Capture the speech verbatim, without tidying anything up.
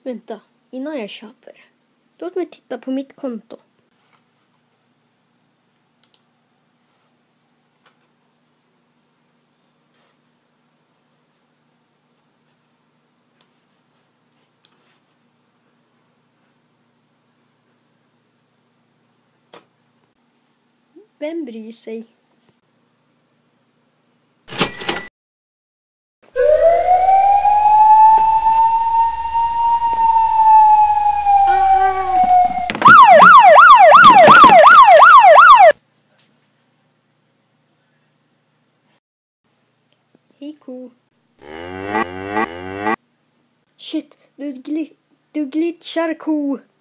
Vänta, innan jag köper. Låt mig titta på mitt konto. Vem bryr sig? Hej ko. Shit, du, gli- du glitchar ko.